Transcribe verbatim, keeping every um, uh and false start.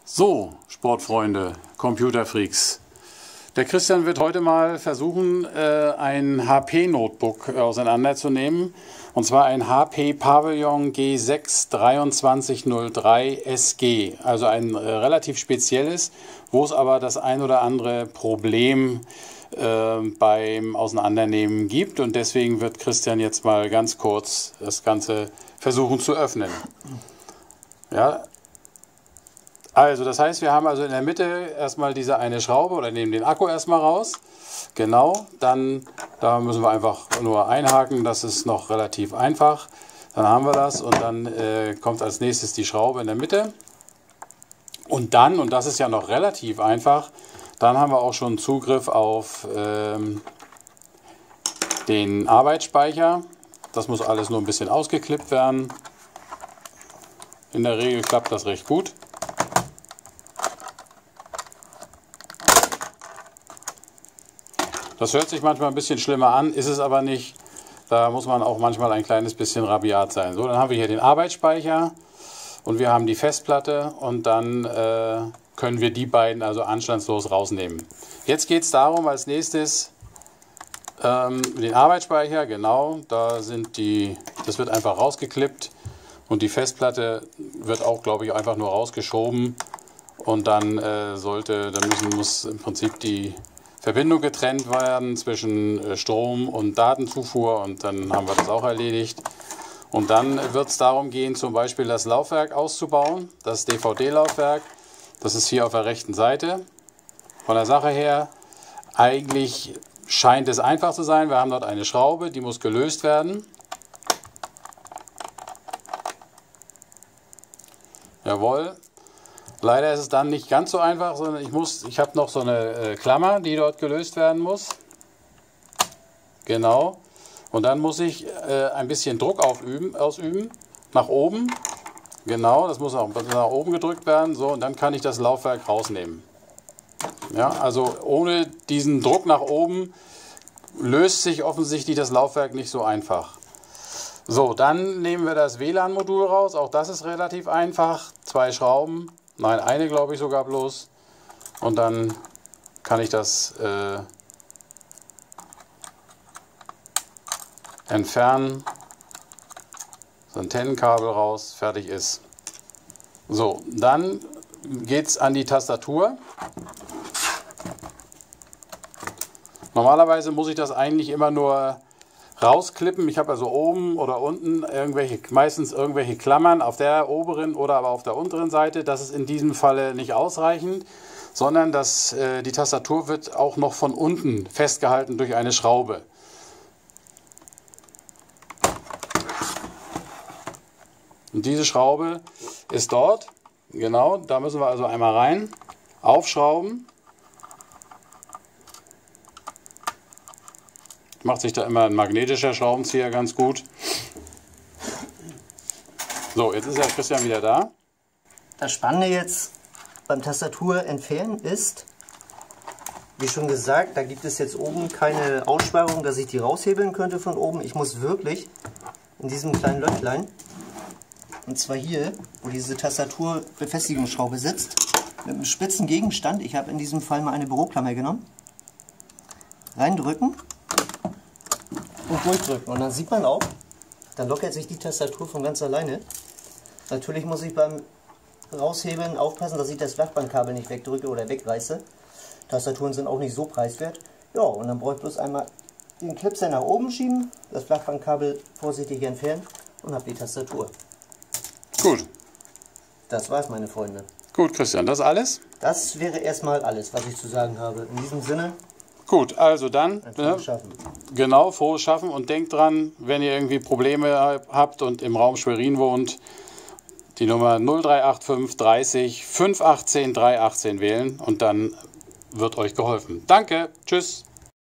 So, Sportfreunde, Computerfreaks. Der Christian wird heute mal versuchen, ein H P-Notebook auseinanderzunehmen. Und zwar ein H P Pavilion G sechs drei zwei null drei S G. Also ein relativ spezielles, wo es aber das ein oder andere Problem äh, beim Auseinandernehmen gibt. Und deswegen wird Christian jetzt mal ganz kurz das Ganze versuchen zu öffnen. Ja. Also das heißt, wir haben also in der Mitte erstmal diese eine Schraube oder nehmen den Akku erstmal raus. Genau, dann da müssen wir einfach nur einhaken, das ist noch relativ einfach. Dann haben wir das und dann äh, kommt als nächstes die Schraube in der Mitte. Und dann, und das ist ja noch relativ einfach, dann haben wir auch schon Zugriff auf ähm, den Arbeitsspeicher. Das muss alles nur ein bisschen ausgeklippt werden. In der Regel klappt das recht gut. Das hört sich manchmal ein bisschen schlimmer an, ist es aber nicht. Da muss man auch manchmal ein kleines bisschen rabiat sein. So, dann haben wir hier den Arbeitsspeicher und wir haben die Festplatte und dann äh, können wir die beiden also anstandslos rausnehmen. Jetzt geht es darum, als nächstes ähm, den Arbeitsspeicher, genau, da sind die, das wird einfach rausgeklippt und die Festplatte wird auch, glaube ich, einfach nur rausgeschoben und dann äh, sollte, dann müssen, muss im Prinzip die Verbindung getrennt werden zwischen Strom und Datenzufuhr und dann haben wir das auch erledigt. Und dann wird es darum gehen, zum Beispiel das Laufwerk auszubauen, das D V D-Laufwerk. Das ist hier auf der rechten Seite. Von der Sache her, eigentlich scheint es einfach zu sein. Wir haben dort eine Schraube, die muss gelöst werden. Jawohl. Leider ist es dann nicht ganz so einfach, sondern ich muss, ich habe noch so eine äh, Klammer, die dort gelöst werden muss. Genau. Und dann muss ich äh, ein bisschen Druck aufüben, ausüben, nach oben. Genau, das muss auch nach oben gedrückt werden. So, und dann kann ich das Laufwerk rausnehmen. Ja, also ohne diesen Druck nach oben löst sich offensichtlich das Laufwerk nicht so einfach. So, dann nehmen wir das W L A N-Modul raus. Auch das ist relativ einfach. Zwei Schrauben. Nein, eine glaube ich sogar bloß. Und dann kann ich das äh, entfernen. Das Antennenkabel raus, fertig ist. So, dann geht es an die Tastatur. Normalerweise muss ich das eigentlich immer nur rausklippen. Ich habe also oben oder unten irgendwelche, meistens irgendwelche Klammern auf der oberen oder aber auf der unteren Seite. Das ist in diesem Falle nicht ausreichend, sondern das, äh, die Tastatur wird auch noch von unten festgehalten durch eine Schraube. Und diese Schraube ist dort. Genau, da müssen wir also einmal rein, aufschrauben. Macht sich da immer ein magnetischer Schraubenzieher ganz gut. So, jetzt ist der Christian wieder da. Das Spannende jetzt beim Tastatur entfernen ist, wie schon gesagt, da gibt es jetzt oben keine Aussparung, dass ich die raushebeln könnte von oben. Ich muss wirklich in diesem kleinen Löchlein, und zwar hier, wo diese Tastaturbefestigungsschraube sitzt, mit einem spitzen Gegenstand, ich habe in diesem Fall mal eine Büroklammer genommen, reindrücken und durchdrücken. Und dann sieht man auch, dann lockert sich die Tastatur von ganz alleine. Natürlich muss ich beim Raushebeln aufpassen, dass ich das Flachbandkabel nicht wegdrücke oder wegreiße. Tastaturen sind auch nicht so preiswert. Ja, und dann brauche ich bloß einmal den Clipser nach oben schieben, das Flachbandkabel vorsichtig entfernen und habe die Tastatur. Gut. Das war's, meine Freunde. Gut, Christian, das alles? Das wäre erstmal alles, was ich zu sagen habe. In diesem Sinne. Gut, also dann, ne, Schaffen. Genau, frohes Schaffen und denkt dran, wenn ihr irgendwie Probleme habt und im Raum Schwerin wohnt, die Nummer null drei acht fünf dreißig fünf achtzehn drei achtzehn wählen und dann wird euch geholfen. Danke, tschüss.